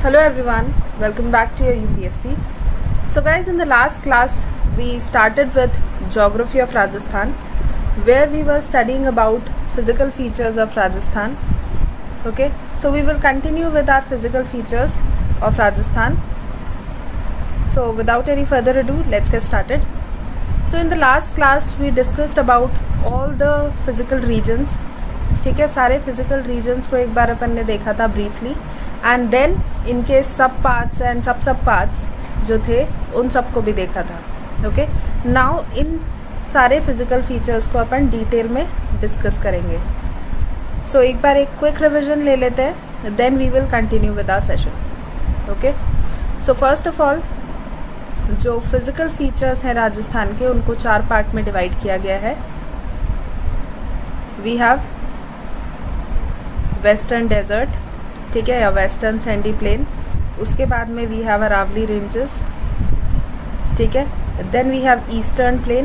Hello everyone, welcome back to your UPSC. So guys, in the last class we started with Geography of Rajasthan, where we were studying about physical features of Rajasthan. Okay, so we will continue with our physical features of Rajasthan. So without any further ado, let's get started. So in the last class we discussed about all the physical regions. ठीक है, सारे physical regions को एक बार अपन ने देखा था briefly, and then इनके सब पार्ट्स एंड सब पार्ट्स जो थे उन सबको भी देखा था. ओके, नाउ इन सारे फिजिकल फीचर्स को अपन डिटेल में डिस्कस करेंगे. सो एक बार एक क्विक रिविजन ले लेते हैं, then we will continue with our session. Okay, so first of all जो फिजिकल फीचर्स हैं राजस्थान के, उनको 4 पार्ट में डिवाइड किया गया है. वी हैव वेस्टर्न डेजर्ट, ठीक है, या वेस्टर्न सैंडी प्लेन. उसके बाद में वी हैव अरावली रेंजेस, ठीक है. Then we have eastern plain,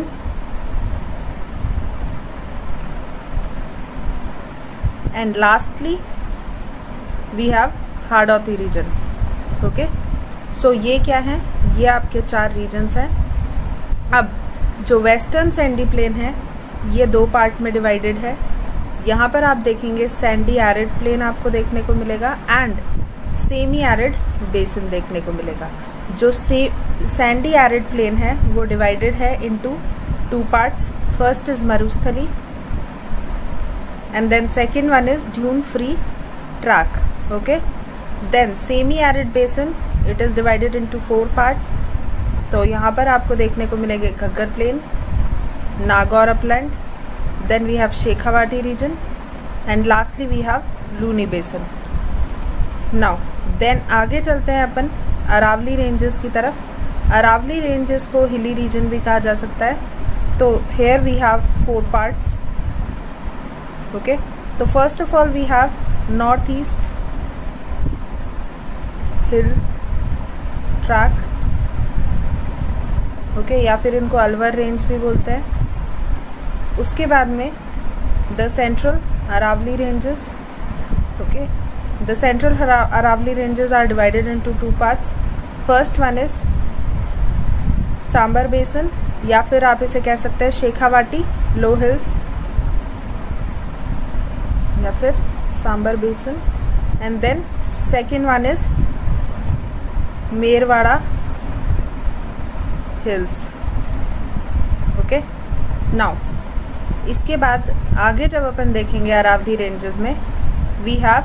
and lastly we have Hadoti region. Okay, so ये क्या है, ये आपके 4 रीजन्स हैं. अब जो वेस्टर्न सैंडी प्लेन है ये 2 पार्ट में डिवाइडेड है. यहाँ पर आप देखेंगे सैंडी एरिड प्लेन आपको देखने को मिलेगा एंड सेमी एरिड बेसिन देखने को मिलेगा. जो सैंडी एरिड प्लेन है वो डिवाइडेड है into 2 parts. First is Marusthali and then second one is dune free track. Okay, then semi arid basin, it is divided into 4 parts. तो यहाँ पर आपको देखने को मिलेंगे Ghaggar plain, Nagaur upland, then we have Shekhawati region, and lastly we have Luni basin. Now then आगे चलते हैं अपन अरावली रेंजेस की तरफ. अरावली रेंजेस को हिली रीजन भी कहा जा सकता है. तो here we have 4 parts. Okay, तो first of all we have north east hill track. Okay, या फिर इनको अलवर रेंज भी बोलते हैं. उसके बाद में the central Aravalli ranges. Okay, the central Aravalli ranges are divided into 2 parts. First one is Sambhar basin, या फिर आप इसे कह सकते हैं शेखावाटी लो हिल्स, या फिर Sambhar basin. And then second one is Merwara hills. Okay, now इसके बाद आगे जब अपन देखेंगे अरावली रेंजेस में, we have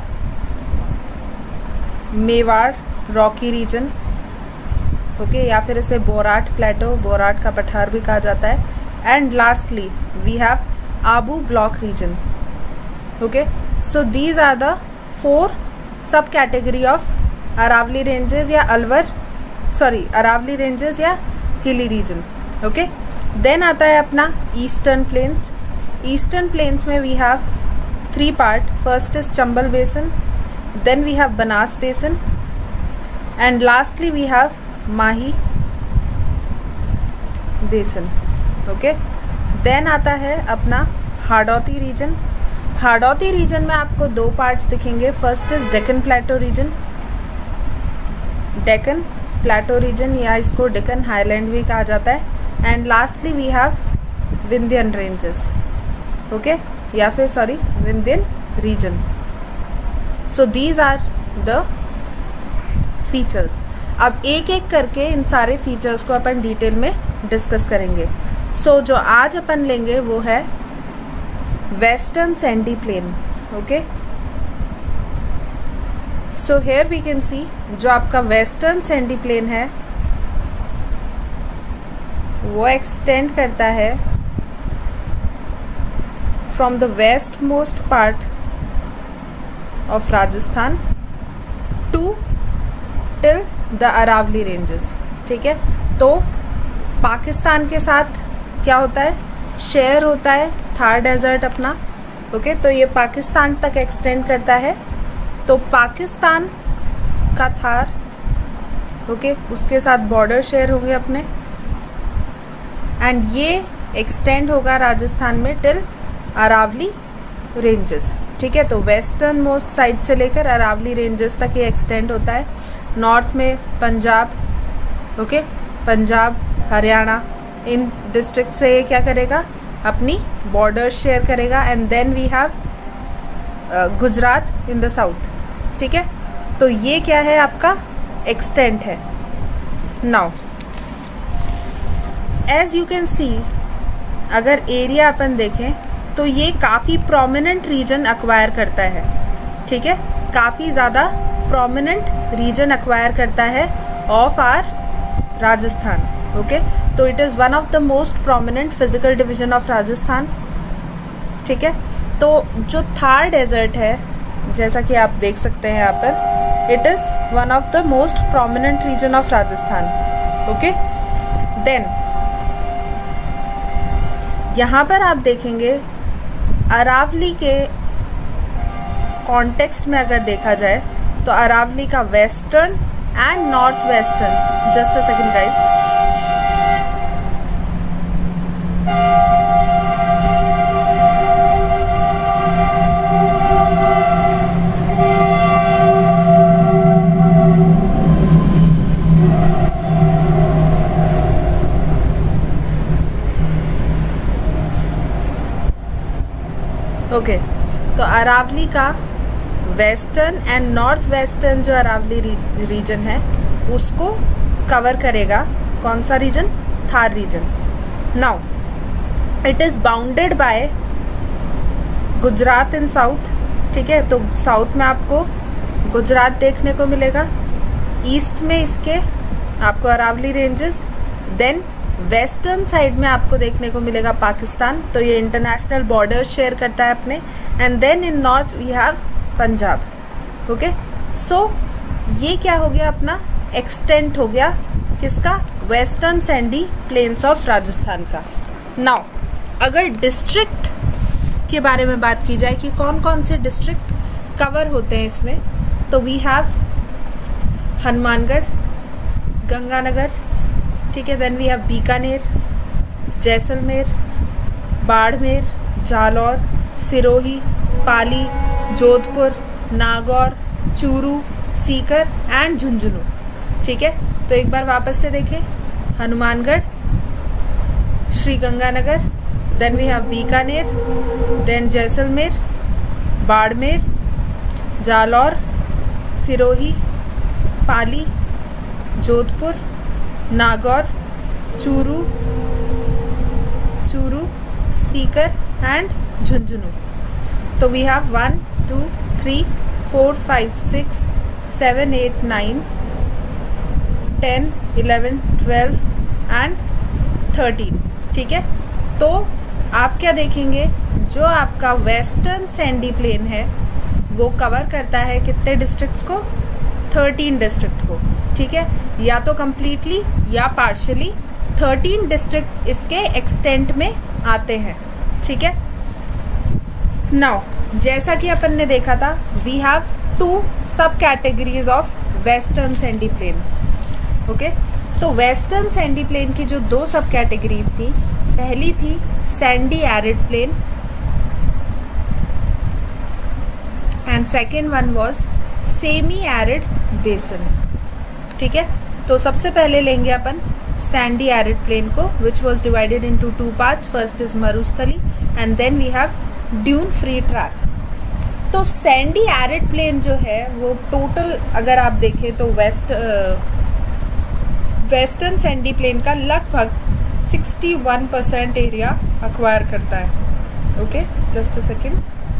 Mewar rocky region. Okay, या फिर इसे बोराट प्लेटो, बोराट का पठार भी कहा जाता है. And lastly we have Abu block region. Okay, so these are the 4 sub category of Aravalli ranges या अरावली रेंजेस या हिली रीजन. ओके, देन आता है अपना ईस्टर्न प्लेन्स. ईस्टर्न प्लेन्स में we have 3 part. First is Chambal basin, then we have Banas basin, and lastly we have Mahi basin. Okay, then आता है अपना Hadoti reason. Hadoti reason में आपको 2 पार्ट्स दिखेंगे. First is Deccan plateau region, Deccan plateau region, या इसको डेक्कन हाईलैंड भी कहा जाता है. And lastly we have Vindhyan ranges. Okay, या फिर Vindhyan region. So these are the features. अब एक एक करके इन सारे फीचर्स को अपन डिटेल में डिस्कस करेंगे. सो जो आज अपन लेंगे वो है western sandy plain. Okay, so here we can see जो आपका वेस्टर्न सैंडी प्लेन है वो एक्सटेंड करता है from the west most part of Rajasthan to till the Aravalli ranges. ठीक है, तो पाकिस्तान के साथ क्या होता है, शेयर होता है थार डेजर्ट अपना. ओके, तो ये पाकिस्तान तक एक्सटेंड करता है. तो पाकिस्तान का थार, ओके, उसके साथ बॉर्डर शेयर होंगे अपने, एंड ये एक्सटेंड होगा राजस्थान में टिल अरावली रेंजेस. ठीक है, तो वेस्टर्न मोस्ट साइड से लेकर अरावली रेंजेस तक ये एक्सटेंड होता है. नॉर्थ में पंजाब, ओके, पंजाब, हरियाणा, इन डिस्ट्रिक्ट से ये क्या करेगा, अपनी बॉर्डर्स शेयर करेगा। And then we have Gujarat in the south, ठीक है। तो ये क्या है, आपका एक्सटेंट है। Now as you can see, अगर एरिया अपन देखें तो ये काफ़ी प्रोमिनेंट रीजन अक्वायर करता है, ठीक है, काफ़ी ज़्यादा प्रोमिनेंट रीजन अक्वायर करता है ऑफ आर राजस्थान, ओके। तो it is one of the most prominent physical division of Rajasthan, ठीक है। तो जो थार डेजर्ट है, जैसा कि आप देख सकते हैं यहाँ पर, it is one of the most prominent region of Rajasthan, okay. Then यहाँ पर आप देखेंगे अरावली के कॉन्टेक्स्ट में अगर देखा जाए तो अरावली का western and north western, just a second guys, okay. तो अरावली का वेस्टर्न एंड नॉर्थ वेस्टर्न जो अरावली रीजन है उसको कवर करेगा कौन सा region, Thar region. Now it is bounded by Gujarat in south, ठीक है। तो साउथ में आपको गुजरात देखने को मिलेगा, ईस्ट में इसके आपको Aravalli ranges, then western side में आपको देखने को मिलेगा पाकिस्तान, तो ये इंटरनेशनल बॉर्डर शेयर करता है अपने, and then in north we have Punjab, okay. So ये क्या हो गया, अपना एक्सटेंट हो गया किसका, western sandy plains of Rajasthan का। नाउ अगर डिस्ट्रिक्ट के बारे में बात की जाए कि कौन कौन से डिस्ट्रिक्ट कवर होते हैं इसमें, तो वी हैव हनुमानगढ़, गंगानगर, ठीक है, then we have Bikaner, Jaisalmer, Barmer, Jalore, Sirohi, Pali, Jodhpur, Nagaur, Churu, Sikar and Jhunjhunu, ठीक है। तो एक बार वापस से देखें, Hanumangarh, Shri Ganganagar, then we have Bikaner, then Jaisalmer, Barmer, Jalore, Sirohi, Pali, Jodhpur, Nagaur, Churu, Sikar and Jhunjhunu. तो वी हैव 1 2 3 4 5 6 7 8 9 10 11 12 एंड 13, ठीक है। तो आप क्या देखेंगे, जो आपका वेस्टर्न सैंडी प्लेन है वो कवर करता है कितने डिस्ट्रिक्ट्स को, 13 डिस्ट्रिक्ट को, ठीक है, या तो कंप्लीटली या पार्शियली 13 डिस्ट्रिक्ट इसके एक्सटेंट में आते हैं, ठीक है। नाउ जैसा कि अपन ने देखा था, we have 2 sub categories of western sandy plain, okay. तो वेस्टर्न सैंडी प्लेन की जो 2 सब कैटेगरीज थी, पहली थी sandy arid plain and second one was semi arid basin, ठीक है। तो सबसे पहले लेंगे अपन सैंडी एरिड प्लेन को, which was divided into 2 parts, first is Marusthali and then we have dune free track. तो सैंडी एरिड प्लेन जो है वो टोटल अगर आप देखें तो वेस्टर्न सैंडी प्लेन का लगभग 61% एरिया अक्वायर करता है, ओके, जस्ट अ सेकेंड।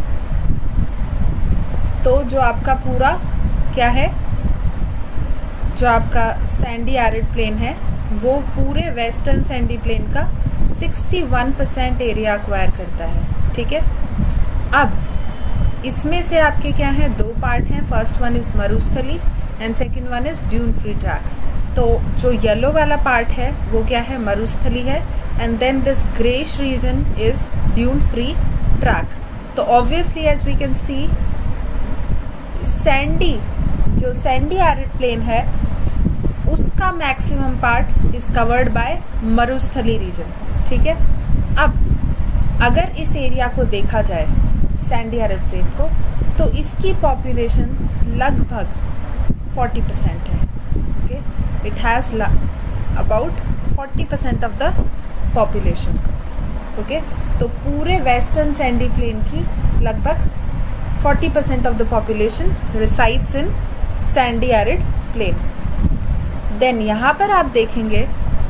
तो जो आपका पूरा क्या है, जो आपका सैंडी एरिड प्लेन है वो पूरे वेस्टर्न सैंडी प्लेन का 61% एरिया अक्वायर करता है, ठीक है। अब इसमें से आपके क्या है, 2 पार्ट हैं, first one is Marusthali and second one is dune free track. तो जो येलो वाला पार्ट है वो क्या है, मरुस्थली है, and then this greyish region is dune free track. तो obviously as we can see, sandy जो सैंडी एरिड प्लेन है उसका maximum part is covered by Marusthali region, ठीक है। अब अगर इस एरिया को देखा जाए सैंडी एरिड प्लेन को, तो इसकी पॉपुलेशन लगभग 40% है, okay, it has about 40% of the population. Okay, तो पूरे वेस्टर्न सैंडी प्लेन की लगभग 40% of the population resides in sandy arid plain. Then यहाँ पर आप देखेंगे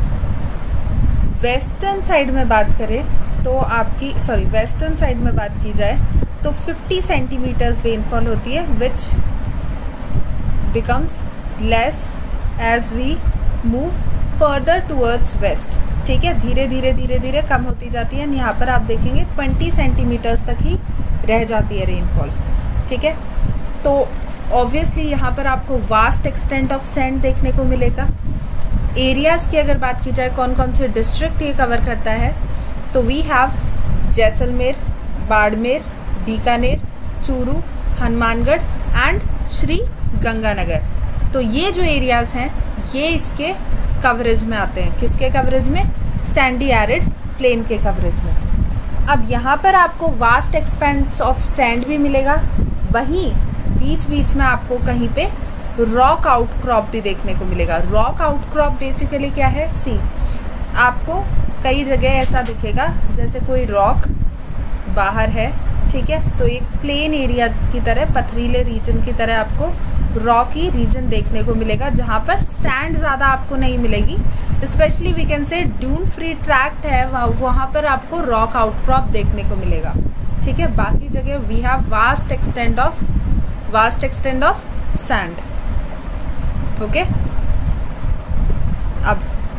वेस्टर्न साइड में बात करें तो आपकी वेस्टर्न साइड में बात की जाए तो 50 सेंटीमीटर्स रेनफॉल होती है, which becomes less as we move further towards west. ठीक है, धीरे धीरे धीरे धीरे कम होती जाती है। यहाँ पर आप देखेंगे 20 सेंटीमीटर्स तक ही रह जाती है रेनफॉल। ठीक है, तो ऑब्वियसली यहाँ पर आपको वास्ट एक्सटेंट ऑफ सैंड देखने को मिलेगा। एरियाज की अगर बात की जाए कौन कौन से डिस्ट्रिक्ट ये कवर करता है, तो we have Jaisalmer, Barmer, Bikaner, Churu, Hanumangarh and Shri Ganganagar. तो ये जो एरियाज हैं ये इसके कवरेज में आते हैं। किसके कवरेज में? सैंडी एरिड प्लेन के कवरेज में। अब यहाँ पर आपको वास्ट एक्सपेंस ऑफ सैंड भी मिलेगा, वहीं बीच बीच में आपको कहीं पे रॉक आउटक्रॉप भी देखने को मिलेगा। रॉक आउटक्रॉप बेसिकली क्या है? सी, आपको कई जगह ऐसा दिखेगा जैसे कोई रॉक बाहर है, ठीक है, तो एक प्लेन एरिया की तरह, पथरीले रीजन की तरह आपको रॉकी रीजन देखने को मिलेगा, जहां पर सैंड ज्यादा आपको नहीं मिलेगी। Specially we can say dune free tract है, वहां पर आपको रॉक आउटक्रॉप देखने को मिलेगा। ठीक है, बाकी जगह we have vast extend of sand. Okay, अब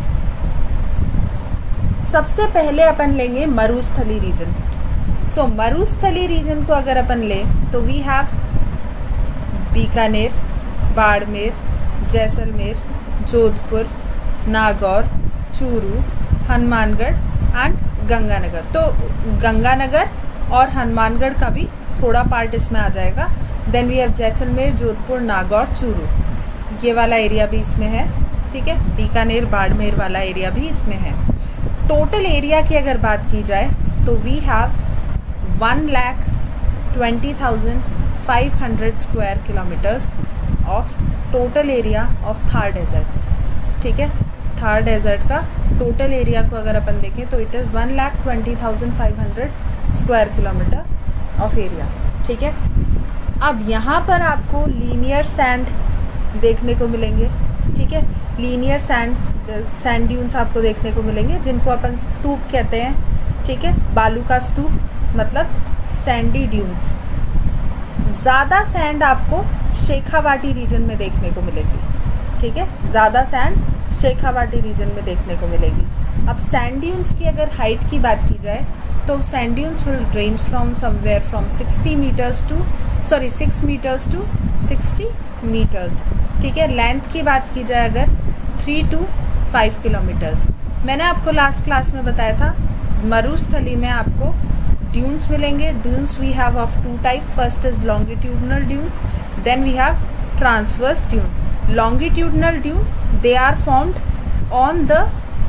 सबसे पहले अपन लेंगे मरुस्थली रीजन। सो मरुस्थली रीजन को अगर अपन ले तो we have Bikaner, Barmer, Jaisalmer, Jodhpur, Nagaur, Churu, Hanumangarh and Ganganagar. तो गंगानगर और हनुमानगढ़ का भी थोड़ा पार्ट इसमें आ जाएगा। Then we have Jaisalmer, Jodhpur, Nagaur, Churu, ये वाला एरिया भी इसमें है। ठीक है, बीकानेर, बाड़मेर वाला एरिया भी इसमें है। टोटल एरिया की अगर बात की जाए तो we have 1,20,500 square kilometres of total area of Thar desert. ठीक है, थार डेजर्ट का टोटल एरिया को अगर अपन देखें तो it is 1,20,500 square kilometre of area. ठीक है, अब यहाँ पर आपको लीनियर सैंड देखने को मिलेंगे। ठीक है, लीनियर सैंड ड्यून्स आपको देखने को मिलेंगे, जिनको अपन स्तूप कहते हैं। ठीक है, बालू का स्तूप मतलब सैंडी ड्यून्स। ज़्यादा सैंड आपको शेखावाटी रीजन में देखने को मिलेगी। ठीक है, ज़्यादा सैंड शेखावाटी रीजन में देखने को मिलेगी। अब सैंड ड्यून्स की अगर हाइट की बात की जाए तो sand dunes will range from somewhere from 6 metres to 60 metres. ठीक है, लेंथ की बात की जाए अगर 3 to 5 किलोमीटर्स। मैंने आपको लास्ट क्लास में बताया था मरुस्थली में आपको ड्यून्स मिलेंगे। Dunes we have of 2 type, first is longitudinal dunes, then we have transverse dune. Longitudinal dune they are formed on the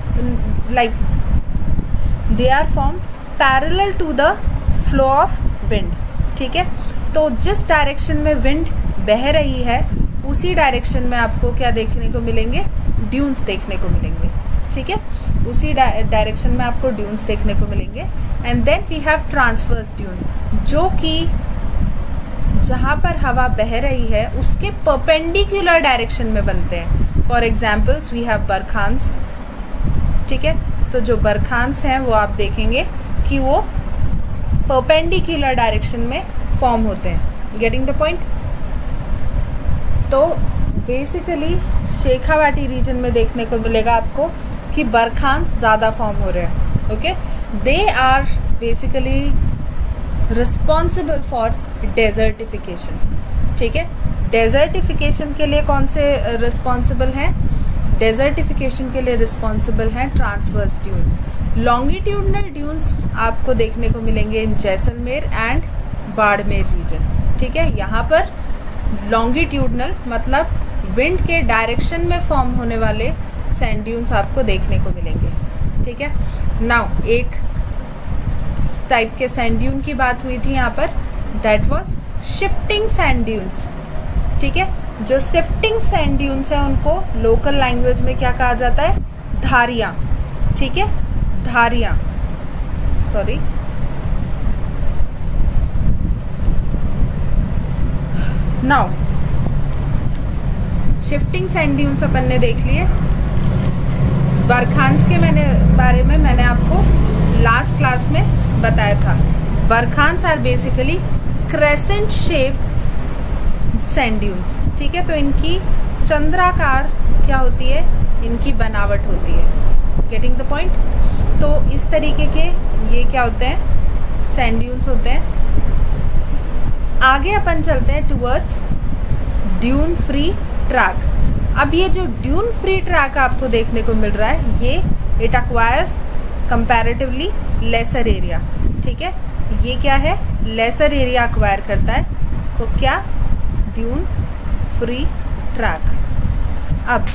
they are formed parallel to the flow of wind. ठीक है, तो जिस direction में wind बह रही है उसी direction में आपको क्या देखने को मिलेंगे? ड्यून्स देखने को मिलेंगे। ठीक है, उसी डायरेक्शन में आपको ड्यून्स देखने को मिलेंगे। And then we have transverse dune, जो कि जहां पर हवा बह रही है उसके परपेंडिकुलर डायरेक्शन में बनते हैं। For examples we have barchans. ठीक है, तो जो बरखांस हैं वो आप देखेंगे कि वो परपेंडिकुलर डायरेक्शन में फॉर्म होते हैं। Getting the point? तो बेसिकली शेखावाटी रीजन में देखने को मिलेगा आपको कि बरखांस ज़्यादा फॉर्म हो रहे हैं। Okay, they are basically responsible for desertification. ठीक है, डेजर्टिफिकेशन के लिए कौन से रिस्पॉन्सिबल हैं? डेजर्टिफिकेशन के लिए रिस्पॉन्सिबल हैं ट्रांसवर्स ड्यून्स। लॉन्गिट्यूडनल ड्यून्स आपको देखने को मिलेंगे in Jaisalmer and Barmer region. ठीक है, यहाँ पर लॉन्गिट्यूडनल मतलब विंड के डायरेक्शन में फॉर्म होने वाले सैंड ड्यून्स आपको देखने को मिलेंगे। ठीक है, नाउ एक टाइप के सैंड ड्यून की बात हुई थी यहाँ पर, that was shifting sand dunes. ठीक है, जो शिफ्टिंग सैंड ड्यून्स है उनको लोकल लैंग्वेज में क्या कहा जाता है? धारियां। ठीक है, धारियां, sorry, now shifting sand dunes अपन ने देख लिए। बरखांस के बारे में मैंने आपको लास्ट क्लास में बताया था। Barchans are basically crescent shape sand dunes. ठीक है, तो इनकी चंद्राकार क्या होती है? इनकी बनावट होती है। Getting the point? तो इस तरीके के ये क्या होते हैं? सैंड ड्यून्स होते हैं। आगे अपन चलते हैं टुवर्ड्स ड्यून फ्री ट्रैक। अब ये जो ड्यून फ्री ट्रैक आपको देखने को मिल रहा है, ये it acquires comparatively lesser area. ठीक है, ये क्या है? लेसर एरिया एक्वायर करता है। तो क्या? Dune free track. अब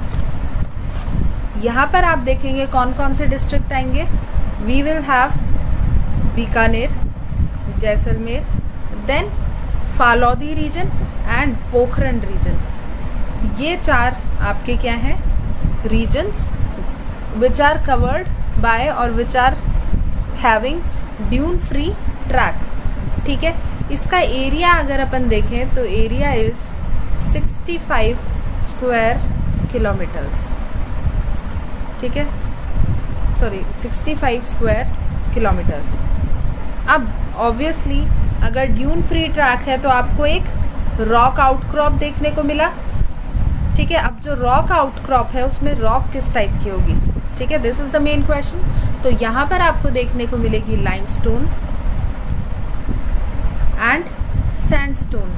यहाँ पर आप देखेंगे कौन कौन से डिस्ट्रिक्ट आएंगे। We will have Bikaner, Jaisalmer, then Phalodi region and Pokhran region. ये चार आपके क्या हैं? Regions which are covered by और which are having dune free track. ठीक है, इसका एरिया अगर अपन देखें तो एरिया इज 65 स्क्वायर किलोमीटर्स। ठीक है, सॉरी 65 स्क्वायर किलोमीटर्स। अब ऑब्वियसली अगर ड्यून फ्री ट्रैक है तो आपको एक रॉक आउटक्रॉप देखने को मिला। ठीक है, अब जो रॉक आउटक्रॉप है उसमें रॉक किस टाइप की होगी? ठीक है, this is the main question. तो यहां पर आपको देखने को मिलेगी लाइमस्टोन एंड सैंडस्टोन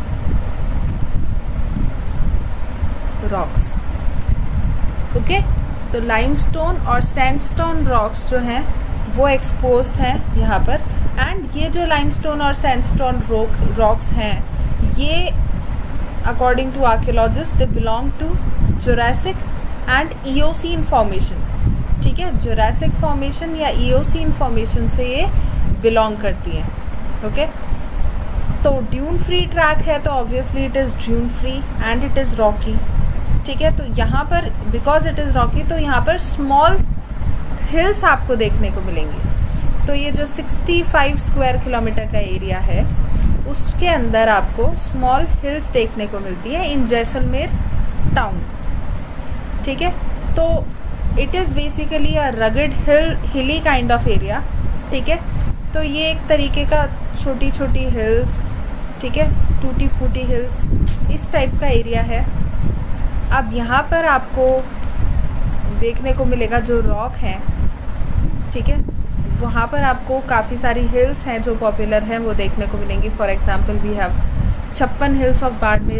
रॉक्स। ओके, तो लाइमस्टोन और सैंडस्टोन रॉक्स जो हैं वो एक्सपोज्ड हैं यहाँ पर। एंड ये जो लाइमस्टोन और सैंडस्टोन रॉक्स हैं, ये according to archaeologist they belong to Jurassic and Eocene formation. ठीक है, जुरासिक फॉर्मेशन या इओसीन फॉर्मेशन से ये बिलोंग करती हैं। ओके, तो ड्यून फ्री ट्रैक है तो obviously it is dune free and it is rocky. ठीक है, तो यहाँ पर बिकॉज इट इज़ रॉकी तो यहाँ पर स्मॉल हिल्स आपको देखने को मिलेंगी। तो ये जो 65 स्क्वायर किलोमीटर का एरिया है उसके अंदर आपको स्मॉल हिल्स देखने को मिलती है इन जैसलमेर टाउन। ठीक है, तो it is basically a rugged hilly kind of area. ठीक है, तो ये एक तरीके का छोटी छोटी हिल्स, ठीक है, टूटी फूटी हिल्स, इस टाइप का एरिया है। अब यहाँ पर आपको देखने को मिलेगा जो रॉक है। ठीक है, वहाँ पर आपको काफ़ी सारी हिल्स हैं जो पॉपुलर हैं वो देखने को मिलेंगी। For example we have 56 hills of Barmer.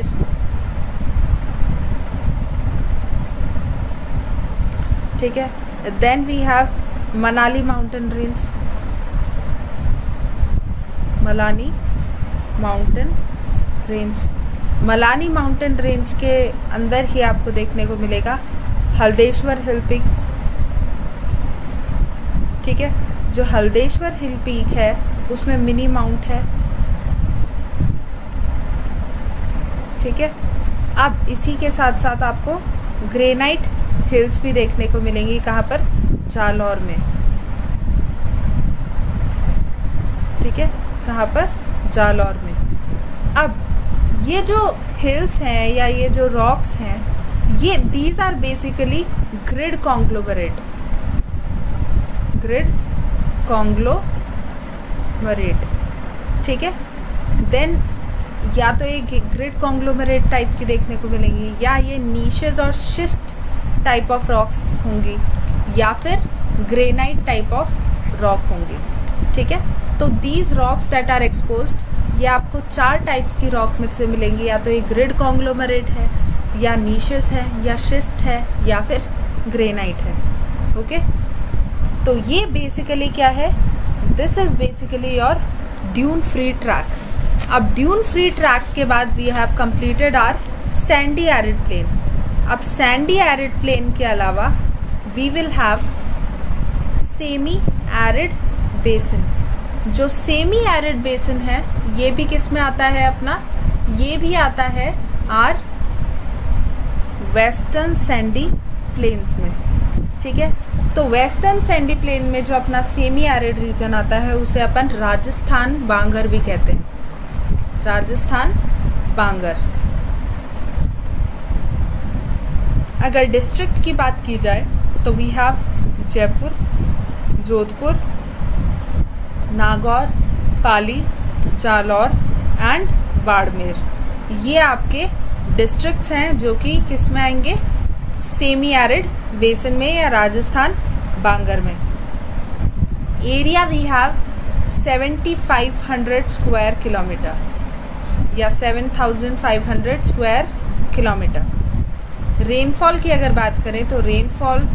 ठीक है, then we have Manali mountain range, Malani mountain range. Malani mountain range के अंदर ही आपको देखने को मिलेगा हल्देश्वर हिल पीक। ठीक है, जो हल्देश्वर हिल पीक है उसमें मिनी माउंट है। ठीक है, अब इसी के साथ साथ आपको ग्रेनाइट हिल्स भी देखने को मिलेंगी। कहाँ पर? जालौर में। ठीक है, कहाँ पर? जालौर में। अब ये जो हिल्स हैं या ये जो रॉक्स हैं, ये these are basically grit conglomerate. Grit conglomerate. ठीक है, देन या तो ये ग्रिड कॉन्ग्लोमरेट टाइप की देखने को मिलेंगी, या ये नीशेस और शिस्ट टाइप ऑफ रॉक्स होंगी, या फिर ग्रेनाइट टाइप ऑफ रॉक होंगी। ठीक है, तो these rocks that are exposed, ये आपको 4 टाइप्स की रॉक में से मिलेंगी। या तो ये ग्रिड कॉन्ग्लोमरेट है, या नीशेस है, या शिस्ट है, या फिर ग्रेनाइट है। ओके, तो ये बेसिकली क्या है? This is basically your dune free track. अब ड्यून फ्री ट्रैक के बाद we have completed our sandy arid plain. अब सैंडी एरिड प्लेन के अलावा we will have semi arid basin. जो सेमी एरिड बेसिन है ये भी किस में आता है अपना? ये भी आता है आर वेस्टर्न सैंडी प्लेन्स में, ठीक है। तो वेस्टर्न सैंडी प्लेन में जो अपना सेमी एरिड रीजन आता है उसे अपन राजस्थान बांगर भी कहते हैं, राजस्थान बांगर। अगर डिस्ट्रिक्ट की बात की जाए तो we have Jaipur, Jodhpur, Nagaur, Pali, Jalore and Barmer. ये आपके डिस्ट्रिक्ट्स हैं जो कि किस में आएंगे, सेमी एरिड बेसिन में या राजस्थान बांगर में। Area we have 7500 square kilometre या 7500 स्क्वायर किलोमीटर। रेनफॉल की अगर बात करें तो रेनफॉल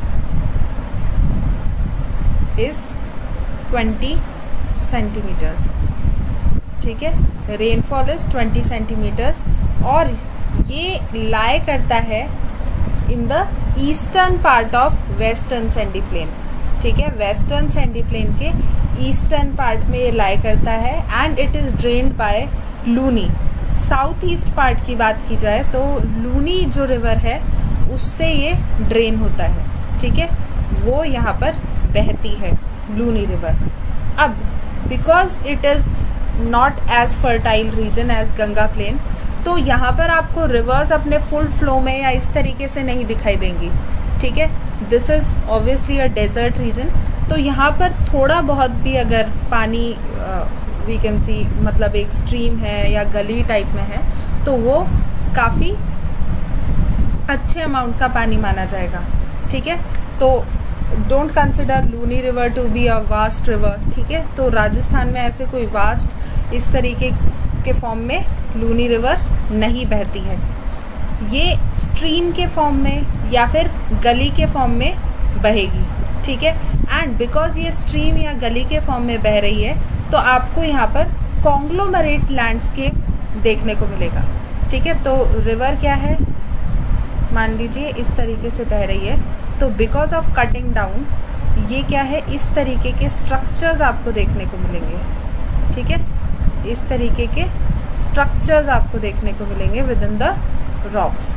इज 20 सेंटीमीटर्स, ठीक है। रेनफॉल इज 20 सेंटीमीटर्स और ये लाई करता है in the eastern part of western sandy plain, ठीक है। वेस्टर्न सैंडी प्लेन के ईस्टर्न पार्ट में ये लाई करता है and it is drained by Luni. South east part की बात की जाए तो लूनी जो रिवर है उससे ये ड्रेन होता है, ठीक है, वो यहाँ पर बहती है लूनी रिवर। अब because it is not as fertile region as Ganga plain, तो यहाँ पर आपको रिवर्स अपने फुल फ्लो में या इस तरीके से नहीं दिखाई देंगी, ठीक है। This is obviously a desert region, तो यहाँ पर थोड़ा बहुत भी अगर पानी वी कैन सी मतलब एक स्ट्रीम है या गली टाइप में है तो वो काफ़ी अच्छे अमाउंट का पानी माना जाएगा, ठीक है। तो don't consider Luni river to be a vast river, ठीक है। तो राजस्थान में ऐसे कोई वास्ट इस तरीके के फॉर्म में लूनी रिवर नहीं बहती है। ये स्ट्रीम के फॉर्म में या फिर गली के फॉर्म में बहेगी, ठीक है। एंड बिकॉज ये स्ट्रीम या गली के फॉर्म में बह रही है तो आपको यहाँ पर कॉन्ग्लोमरेट लैंडस्केप देखने को मिलेगा, ठीक है। तो रिवर क्या है, मान लीजिए इस तरीके से बह रही है, तो बिकॉज ऑफ कटिंग डाउन ये क्या है, इस तरीके के स्ट्रक्चर्स आपको देखने को मिलेंगे, ठीक है। इस तरीके के स्ट्रक्चर्स आपको देखने को मिलेंगे within the rocks,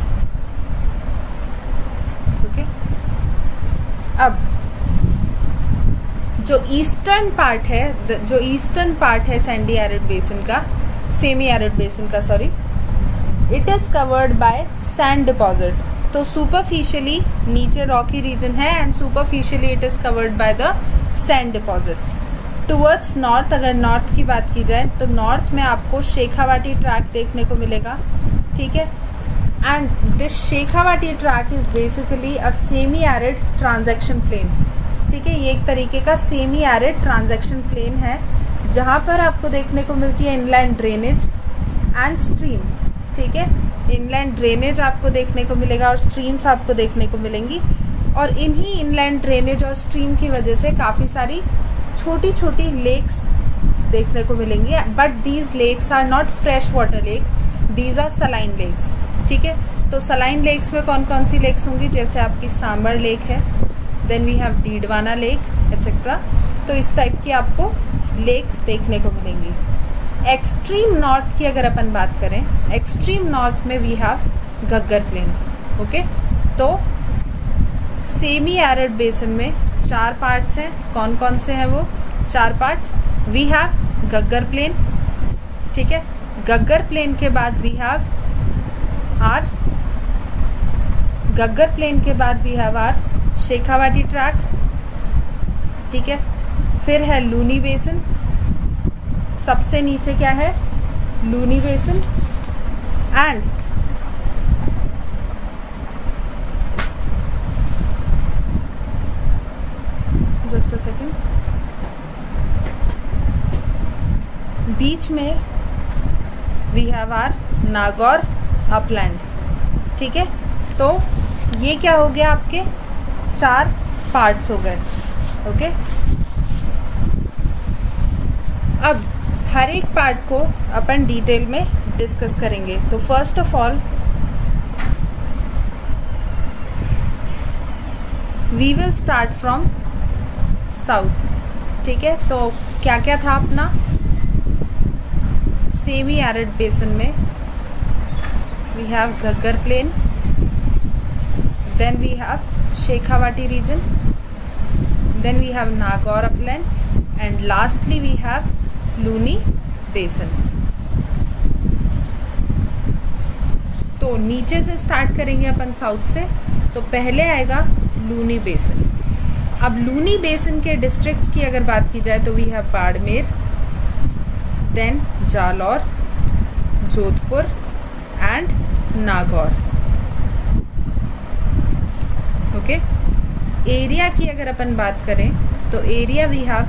okay. अब जो ईस्टर्न पार्ट है सैंडी एरिड बेसिन का, सेमी एरिड बेसिन का, sorry, it is covered by sand deposit. तो सुपरफिशियली नीचे रॉकी रीजन है and superficially it is covered by the sand deposits. Towards north, अगर north की बात की जाए तो नॉर्थ में आपको शेखावाटी ट्रैक देखने को मिलेगा, ठीक है। And this Shekhawati track is basically a semi arid transaction plain, ठीक है। ये एक तरीके का सेमी एरिड ट्रांजैक्शन प्लेन है जहां पर आपको देखने को मिलती है इनलैंड ड्रेनेज एंड स्ट्रीम, ठीक है। इनलैंड ड्रेनेज आपको देखने को मिलेगा और स्ट्रीम्स आपको देखने को मिलेंगी, और इन्हीं इनलैंड ड्रेनेज और स्ट्रीम की वजह से काफ़ी सारी छोटी छोटी लेक्स देखने को मिलेंगी। But these lakes are not fresh water lake, these are saline lakes, ठीक है। तो सलाइन लेक्स में कौन कौन सी लेक्स होंगी, जैसे आपकी सांबर लेक है, then we have Didwana lake etcetera. तो इस टाइप की आपको लेक्स देखने को मिलेंगी। एक्सट्रीम नॉर्थ की अगर अपन बात करें, एक्सट्रीम नॉर्थ में we have Ghaggar plain, okay. तो सेमी एरिड बेसिन में 4 पार्ट्स हैं, कौन कौन से हैं वो 4 parts, we have Ghaggar plain, ठीक है। घग्गर प्लेन के बाद we have our Ghaggar plain के बाद we have our Shekhawati track, ठीक है। फिर है लूनी बेसिन, सबसे नीचे क्या है, Luni basin, and just a second, बीच में we have our Nagaur upland, ठीक है। तो ये क्या हो गया, आपके 4 पार्ट्स हो गए, ओके। अब हर एक पार्ट को अपन डिटेल में डिस्कस करेंगे। तो first of all we will start from south, ठीक है। तो क्या क्या था अपना सेमी एरिड बेसिन में, we have Ghaggar plain, then we have Shekhawati region, then we have Nagaur upland, and lastly we have Luni basin. तो नीचे से स्टार्ट करेंगे अपन साउथ से, तो पहले आएगा लूनी बेसिन. अब लूनी बेसिन के डिस्ट्रिक्ट्स की अगर बात की जाए तो we have Barmer, then Jalore, Jodhpur and Nagaur. Okay, area की अगर अपन बात करें तो area we have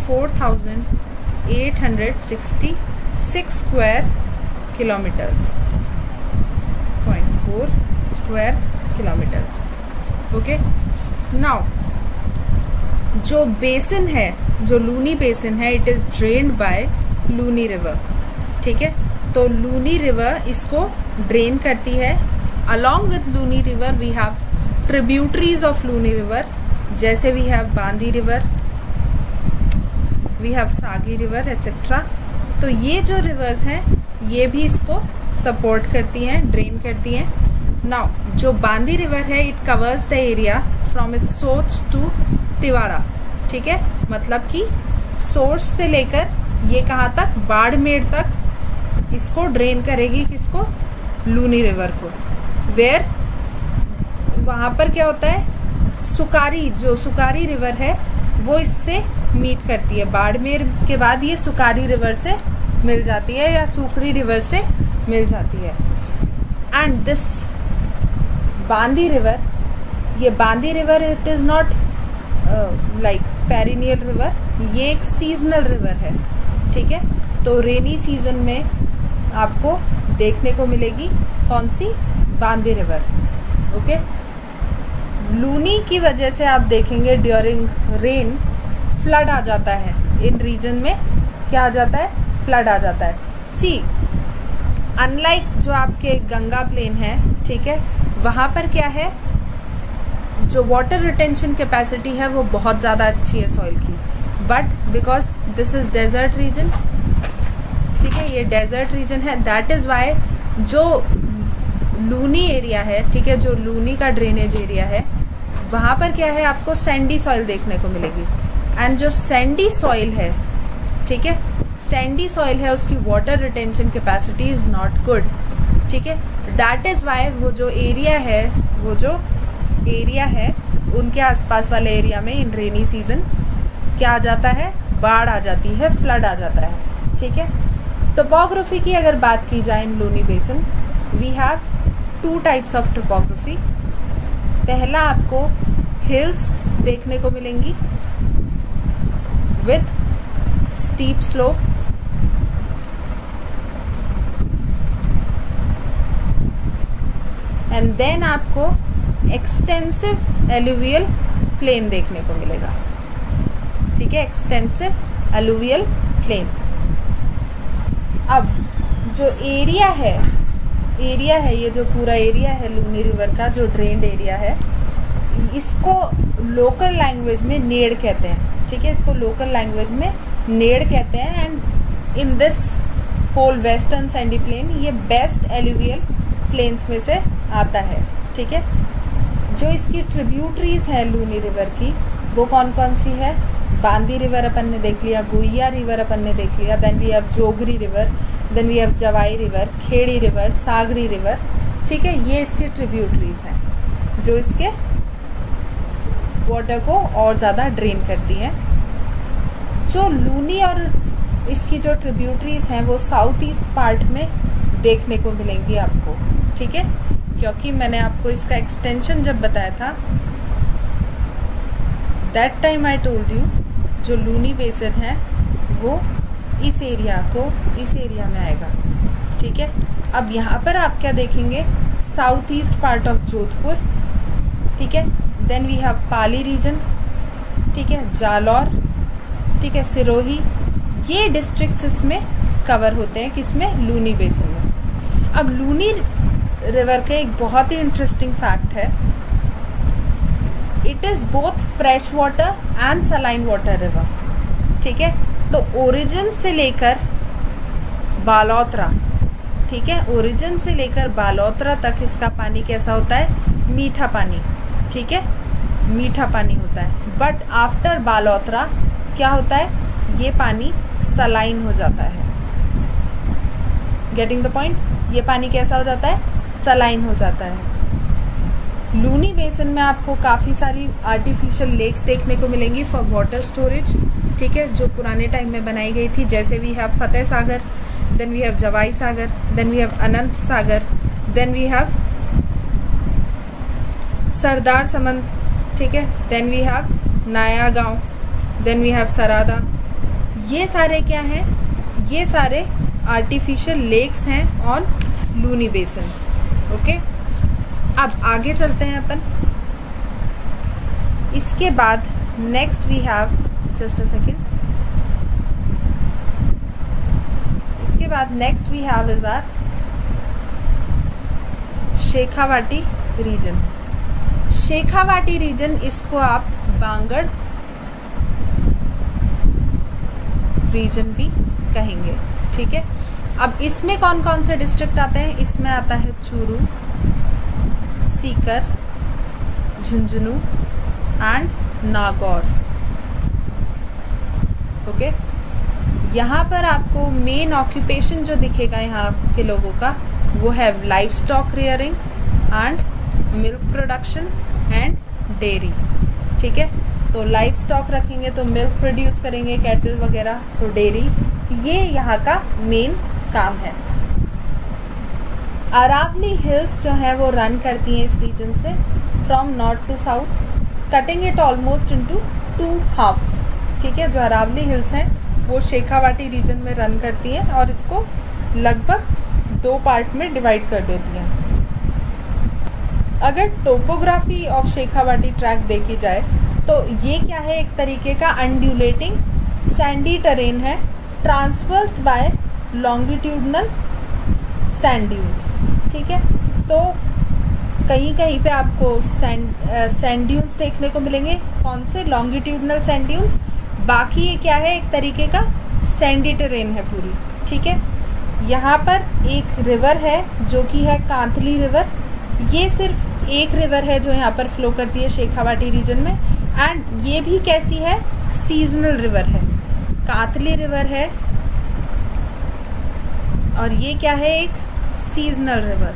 34,866 square kilometres, 0.4 square kilometres. Okay, now जो बेसिन है, जो लूनी बेसिन है, it is drained by Luni river. ठीक है, तो लूनी रिवर इसको ड्रेन करती है. Along with Luni river we have tributaries of Luni river, जैसे we have Bandi river, we have Sagi river etcetera. तो ये जो रिवर्स हैं ये भी इसको सपोर्ट करती हैं, ड्रेन करती हैं. नाउ जो बांदी रिवर है, it covers the area from its source to Tiwada. ठीक है, मतलब कि सोर्स से लेकर ये कहाँ तक, बाड़मेर तक इसको ड्रेन करेगी. किसको? लूनी रिवर को. वेयर वहां पर क्या होता है, सुकारी, जो सुकारी रिवर है वो इससे मीट करती है. बाड़मेर के बाद ये सुकारी रिवर से मिल जाती है या सुखड़ी रिवर से मिल जाती है. एंड दिस बांदी रिवर, ये Bandi river it is not like perennial river, ये एक सीजनल रिवर है. ठीक है, तो रेनी सीजन में आपको देखने को मिलेगी कौन सी, बांदी रिवर. ओके, लूनी की वजह से आप देखेंगे ड्यूरिंग रेन फ्लड आ जाता है इन रीजन में. क्या आ जाता है? फ्लड आ जाता है. सी, अनलाइक जो आपके गंगा प्लेन है, ठीक है, वहां पर क्या है, जो वाटर रिटेंशन कैपेसिटी है वो बहुत ज़्यादा अच्छी है सॉइल की. But because this is desert region, ठीक है, ये डेजर्ट रीजन है, दैट इज वाई जो लूनी एरिया है, ठीक है, जो लूनी का ड्रेनेज एरिया है, वहां पर क्या है, आपको सैंडी सॉइल देखने को मिलेगी. एंड जो सैंडी सॉइल है, ठीक है, सैंडी सॉइल है, उसकी water retention capacity is not good. ठीक है, दैट इज वाई वो जो एरिया है, वो जो एरिया है उनके आसपास वाले एरिया में इन रेनी सीजन क्या आ जाता है, बाढ़ आ जाती है, फ्लड आ जाता है. ठीक है, टोपोग्राफी की अगर बात की जाए in Luni basin, we have 2 types of topography. पहला आपको हिल्स देखने को मिलेंगी with steep slope, and then आपको एक्सटेंसिव एलुवियल प्लेन देखने को मिलेगा. ठीक है, एक्सटेंसिव एलुवियल प्लेन. अब जो एरिया है, ये जो पूरा एरिया है लूनी रिवर का, जो ड्रेन्ड एरिया है, इसको लोकल लैंग्वेज में नेड़ कहते हैं. ठीक है, इसको लोकल लैंग्वेज में नेड़ कहते हैं. And in this whole western sandy plain, ये बेस्ट एलुवियल प्लेन्स में से आता है. ठीक है, जो इसकी ट्रिब्यूटरीज है लूनी रिवर की, वो कौन कौन सी है, बांदी रिवर अपन ने देख लिया, गुइया रिवर अपन ने देख लिया, then we have Jogri river, then we have Jawai river, Khedi river, Sagari river. ठीक है, ये इसकी ट्रिब्यूटरीज हैं जो इसके वाटर को और ज़्यादा ड्रेन करती हैं. जो लूनी और इसकी जो ट्रिब्यूटरीज हैं वो साउथ ईस्ट पार्ट में देखने को मिलेंगी आपको. ठीक है, क्योंकि मैंने आपको इसका एक्सटेंशन जब बताया था, that time I told you, जो लूनी बेसिन है वो इस एरिया में आएगा. ठीक है, अब यहाँ पर आप क्या देखेंगे, south east part of Jodhpur. ठीक है, then we have Pali region. ठीक है, जालौर, ठीक है, सिरोही, ये डिस्ट्रिक्ट्स इसमें कवर होते हैं. किसमें? लूनी बेसिन में. अब लूनी रिवर का एक बहुत ही इंटरेस्टिंग फैक्ट है, it is both fresh water and saline water river. ठीक है, तो ओरिजिन से लेकर बालोतरा, ठीक है। ओरिजिन से लेकर बालोतरा तक इसका पानी कैसा होता है, मीठा पानी, ठीक है, मीठा पानी होता है। बट आफ्टर बालोतरा क्या होता है, ये पानी सलाइन हो जाता है। गेटिंग द पॉइंट, ये पानी कैसा हो जाता है, सलाइन हो जाता है। लूनी बेसिन में आपको काफ़ी सारी आर्टिफिशियल लेक्स देखने को मिलेंगी फॉर वाटर स्टोरेज, ठीक है, जो पुराने टाइम में बनाई गई थी। जैसे we have Fateh Sagar, then we have Jawai Sagar, then we have Anant Sagar, then we have Sardar Samand, ठीक है, देन वी हैव नाया गांव, देन वी हैव सरादा। ये सारे क्या हैं, ये सारे आर्टिफिशियल लेक्स हैं ऑन लूनी बेसिन। ओके, अब आगे चलते हैं अपन। इसके बाद next we have, just a second, इसके बाद next we have is our Shekhawati region. Shekhawati region, इसको आप बांगड़ रीजन भी कहेंगे, ठीक है। अब इसमें कौन कौन से डिस्ट्रिक्ट आते हैं, इसमें आता है चूरू, सीकर, झुंझुनू एंड नागौर। ओके, यहाँ पर आपको मेन ऑक्यूपेशन जो दिखेगा यहाँ के लोगों का, वो है life stock rearing and milk production and dairy, ठीक है। तो लाइफ स्टॉक रखेंगे तो मिल्क प्रोड्यूस करेंगे, कैटल वगैरह, तो डेयरी, ये यहाँ का मेन काम है। अरावली हिल्स जो है वो रन करती हैं इस रीजन से from north to south, cutting it almost into 2 halves, ठीक है। जो अरावली हिल्स हैं वो शेखावाटी रीजन में रन करती हैं और इसको लगभग 2 पार्ट में डिवाइड कर देती हैं। अगर टोपोग्राफी ऑफ शेखावाटी ट्रैक देखी जाए तो ये क्या है, एक तरीके का अनड्यूलेटिंग सैंडी टेरेन है, transversed by longitudinal sand dunes, ठीक है। तो कहीं कहीं पे आपको सैंड ड्यून्स देखने को मिलेंगे, कौन से, लॉन्गिट्यूडनल सैंड ड्यून्स। बाकी ये क्या है, एक तरीके का सैंडी टेरेन है पूरी, ठीक है। यहाँ पर एक रिवर है जो कि है कांतली रिवर। ये सिर्फ एक रिवर है जो यहाँ पर फ्लो करती है शेखावाटी रीजन में, एंड ये भी कैसी है, सीजनल रिवर है। कांतली रिवर है और ये क्या है, एक सीजनल रिवर।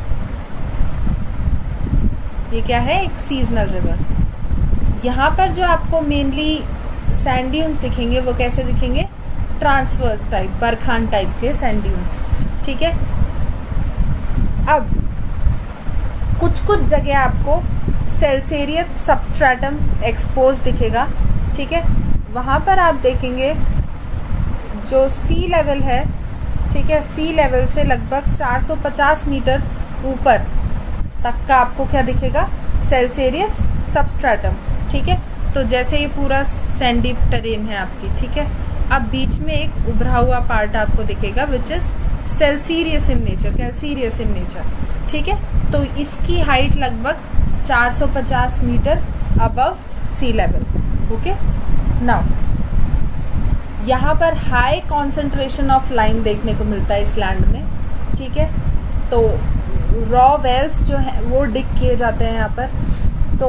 ये क्या है, एक सीजनल रिवर। यहाँ पर जो आपको मेनली सैंड ड्यून्स दिखेंगे वो कैसे दिखेंगे, ट्रांसवर्स टाइप, बरखान टाइप के सैंड ड्यून्स, ठीक है। अब कुछ जगह आपको सेल्सेरियस सबस्ट्रेटम एक्सपोज दिखेगा, ठीक है। वहाँ पर आप देखेंगे जो सी लेवल है, ठीक है, सी लेवल से लगभग 450 मीटर ऊपर तक का आपको क्या दिखेगा, सेल्सेरियस सबस्ट्रेटम, ठीक है। तो जैसे ये पूरा सैंडी टेरेन है आपकी, ठीक है। अब बीच में एक उभरा हुआ पार्ट आपको दिखेगा which is calcareous in nature, calcareous in nature, ठीक है। तो इसकी हाइट लगभग 450 metre above sea level. Okay, now यहाँ पर हाई कॉन्सेंट्रेशन ऑफ लाइम देखने को मिलता है इस लैंड में, ठीक है। तो रॉ वेल्स जो है वो डिग किए जाते हैं यहाँ पर। तो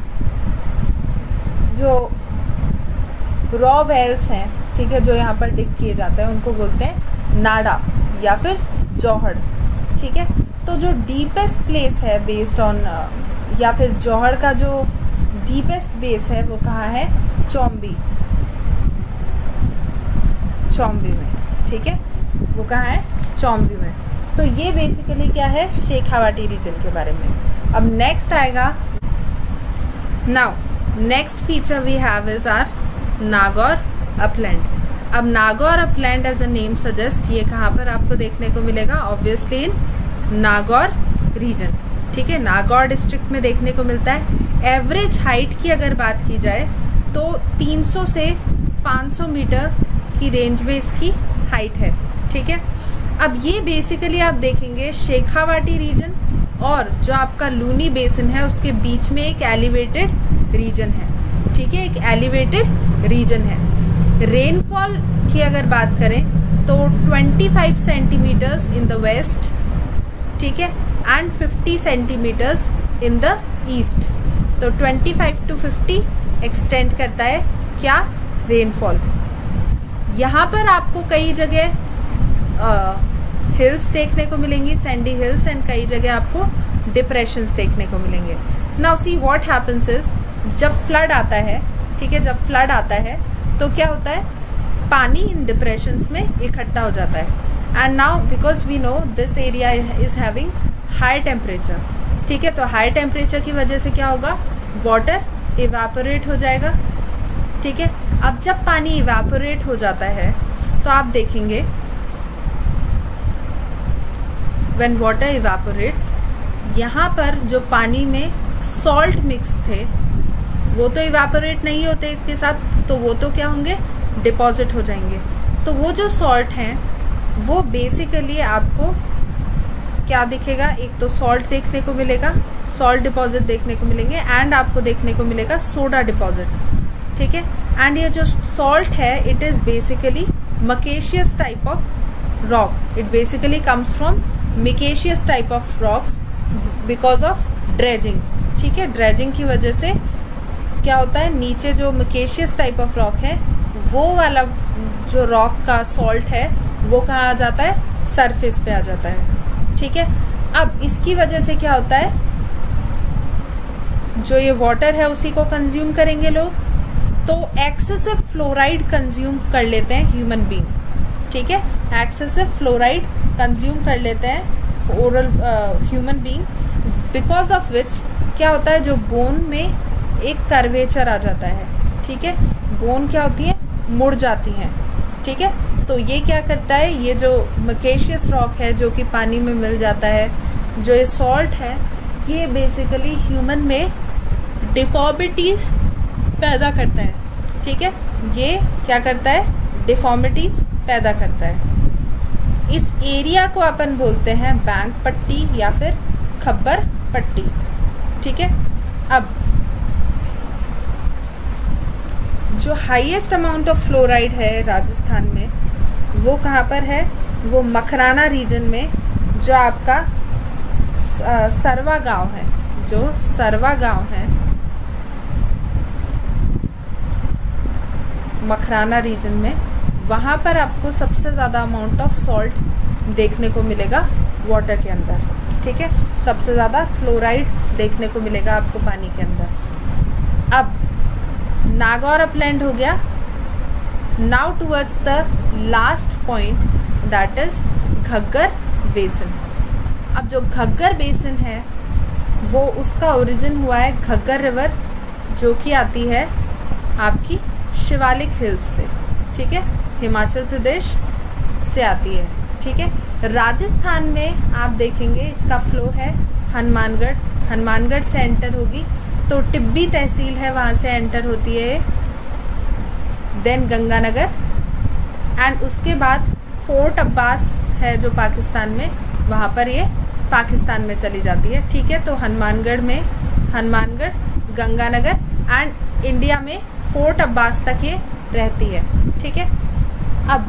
जो रॉ वेल्स हैं, ठीक है, जो यहाँ पर डिग किए जाते हैं उनको बोलते हैं नाडा या फिर जौहड़, ठीक है। तो जो डीपेस्ट प्लेस है बेस्ड ऑन या फिर जौहड़ का जो डीपेस्ट बेस है वो कहाँ है, चौम्बी में, ठीक है, वो कहाँ है, चौम्बी में। तो ये बेसिकली क्या है, शेखावाटी रीजन के बारे में। अब नेक्स्ट आएगा, now next feature we have is our Nagaur upland. अब Nagaur upland as a name suggest, ये कहाँ पर आपको देखने को मिलेगा, ऑब्वियसली इन नागौर रीजन, ठीक है, नागौर डिस्ट्रिक्ट में देखने को मिलता है। एवरेज हाइट की अगर बात की जाए तो 300 से 500 मीटर की रेंज में इसकी हाइट है, ठीक है। अब ये बेसिकली आप देखेंगे शेखावाटी रीजन और जो आपका लूनी बेसिन है उसके बीच में एक एलिवेटेड रीजन है, ठीक है, एक एलिवेटेड रीजन है। रेनफॉल की अगर बात करें तो 25 सेंटीमीटर्स इन द वेस्ट ठीक है, and 50 centimetres in the east. तो 25 to 50 एक्सटेंड करता है क्या, रेनफॉल। यहाँ पर आपको कई जगह हिल्स देखने को मिलेंगी, सैंडी हिल्स, एंड कई जगह आपको डिप्रेशंस देखने को मिलेंगे। Now see what happens is, जब फ्लड आता है, ठीक है, जब फ्लड आता है तो क्या होता है, पानी इन डिप्रेशंस में इकट्ठा हो जाता है। And now because we know this area is having high temperature, ठीक है, तो हाई टेम्परेचर की वजह से क्या होगा, वाटर इवेपोरेट हो जाएगा, ठीक है। अब जब पानी इवेपोरेट हो जाता है तो आप देखेंगे व्हेन वाटर इवेपोरेट्स, यहाँ पर जो पानी में सॉल्ट मिक्स थे वो तो इवेपोरेट नहीं होते इसके साथ, तो वो तो क्या होंगे, डिपॉजिट हो जाएंगे। तो वो जो सॉल्ट हैं वो बेसिकली आपको क्या दिखेगा, एक तो सॉल्ट देखने को मिलेगा, सॉल्ट डिपॉजिट देखने को मिलेंगे, एंड आपको देखने को मिलेगा सोडा डिपॉजिट, ठीक है। एंड ये जो सॉल्ट है it is basically micaceous type of rock, it basically comes from micaceous type of rocks because of dredging, ठीक है। ड्रेजिंग की वजह से क्या होता है, नीचे जो मिकेशियस टाइप ऑफ रॉक है वो वाला जो रॉक का सॉल्ट है वो कहाँ आ जाता है, सरफेस पे आ जाता है, ठीक है। अब इसकी वजह से क्या होता है, जो ये वाटर है उसी को कंज्यूम करेंगे लोग, तो एक्सेसिव फ्लोराइड कंज्यूम कर लेते हैं ह्यूमन बीइंग, ठीक है। एक्सेसिव फ्लोराइड कंज्यूम कर लेते हैं oral human being, because of which क्या होता है, जो बोन में एक कर्वेचर आ जाता है, ठीक है। बोन क्या होती है, मुड़ जाती हैं, ठीक है। तो ये क्या करता है, ये जो मकेशियस रॉक है जो कि पानी में मिल जाता है, जो ये सॉल्ट है, ये बेसिकली ह्यूमन में डिफॉर्मिटीज पैदा करता है, ठीक है। ये क्या करता है, डिफॉर्मिटीज पैदा करता है। इस एरिया को अपन बोलते हैं बैंक पट्टी या फिर खब्बर पट्टी, ठीक है। अब जो हाईएस्ट अमाउंट ऑफ फ्लोराइड है राजस्थान में वो कहाँ पर है, वो मखराना रीजन में, जो आपका सरवा गांव है, जो सरवा गांव है मखराना रीजन में, वहाँ पर आपको सबसे ज़्यादा अमाउंट ऑफ सॉल्ट देखने को मिलेगा वाटर के अंदर, ठीक है। सबसे ज़्यादा फ्लोराइड देखने को मिलेगा आपको पानी के अंदर। अब नागौर अपलैंड हो गया। Now towards the last point that is Ghaggar basin. अब जो घग्गर बेसिन है वो उसका ओरिजिन हुआ है घग्गर रिवर, जो कि आती है आपकी शिवालिक हिल्स से, ठीक है, हिमाचल प्रदेश से आती है, ठीक है। राजस्थान में आप देखेंगे इसका फ्लो है हनुमानगढ़, हनुमानगढ़ से एंटर होगी तो टिब्बी तहसील है, वहाँ से एंटर होती है, देन गंगानगर, एंड उसके बाद फोर्ट अब्बास है जो पाकिस्तान में, वहाँ पर ये पाकिस्तान में चली जाती है, ठीक है। तो हनुमानगढ़ में हनुमानगढ़, गंगानगर एंड इंडिया में फोर्ट अब्बास तक ये रहती है, ठीक है। अब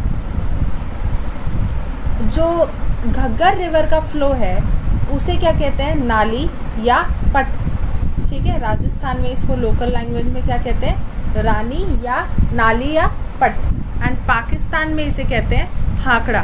जो घग्गर रिवर का फ्लो है उसे क्या कहते हैं, नाली या पट, ठीक है। राजस्थान में इसको लोकल लैंग्वेज में क्या कहते हैं, रानी या नाली या पट, एंड पाकिस्तान में इसे कहते हैं हाकड़ा,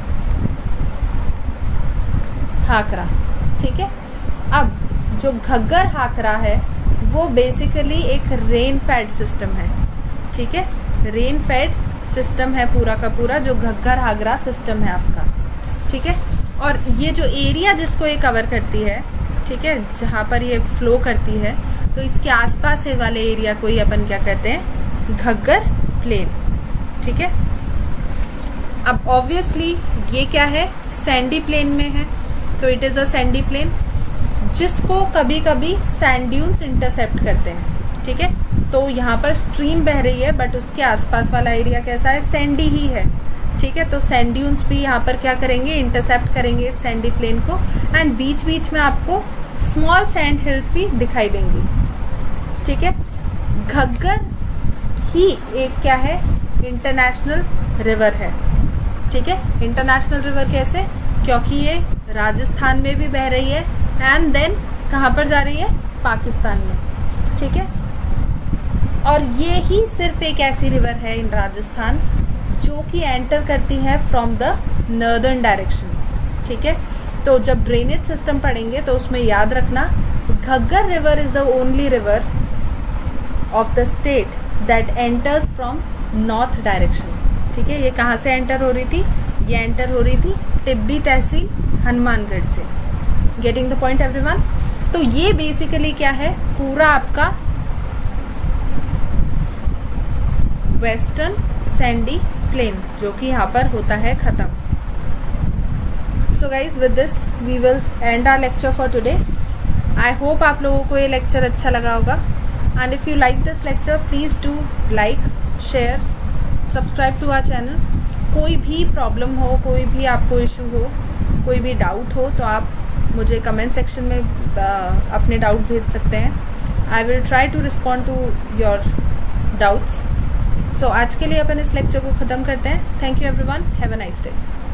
हाकरा, ठीक है। अब जो घग्गर हाकरा है वो बेसिकली एक रेन फेड सिस्टम है, ठीक है, रेन फेड सिस्टम है पूरा का पूरा जो घग्गर हाकरा सिस्टम है आपका, ठीक है। और ये जो एरिया जिसको ये कवर करती है, ठीक है, जहाँ पर ये फ्लो करती है, तो इसके आसपास से वाले एरिया को ही अपन क्या कहते हैं, घग्गर प्लेन, ठीक है। अब ऑब्वियसली ये क्या है, सैंडी प्लेन में है, तो it is a sandy plain जिसको कभी कभी सैंड ड्यून्स इंटरसेप्ट करते हैं, ठीक है। तो यहाँ पर स्ट्रीम बह रही है बट उसके आसपास वाला एरिया कैसा है, सैंडी ही है, ठीक है। तो सैंड ड्यून्स भी यहाँ पर क्या करेंगे, इंटरसेप्ट करेंगे इस सैंडी प्लेन को, एंड बीच बीच में आपको स्मॉल सैंड हिल्स भी दिखाई देंगी, ठीक है। घग्गर ही एक क्या है, इंटरनेशनल रिवर है, ठीक है। इंटरनेशनल रिवर कैसे, क्योंकि ये राजस्थान में भी बह रही है एंड देन कहाँ पर जा रही है, पाकिस्तान में, ठीक है। और ये ही सिर्फ एक ऐसी रिवर है इन राजस्थान जो कि एंटर करती है फ्रॉम द नॉर्दर्न डायरेक्शन, ठीक है। तो जब ड्रेनेज सिस्टम पढ़ेंगे तो उसमें याद रखना, Ghaggar river is the only river of the state that enters from north direction, ठीक है। ये कहाँ से एंटर हो रही थी, ये एंटर हो रही थी टिब्बी तहसील हनुमानगढ़ से। Getting the point everyone. तो ये बेसिकली क्या है, पूरा आपका वेस्टर्न सैंडी प्लेन जो कि यहाँ पर होता है खत्म। So guys with this we will end our lecture for today. I hope आप लोगों को ये लेक्चर अच्छा लगा होगा and if you like this lecture please do like, share, subscribe to our channel. कोई भी प्रॉब्लम हो, कोई भी आपको इशू हो, कोई भी डाउट हो तो आप मुझे कमेंट सेक्शन में अपने डाउट भेज सकते हैं। I will try to respond to your doubts. So आज के लिए अपन इस लेक्चर को ख़त्म करते हैं। Thank you everyone, have a nice day.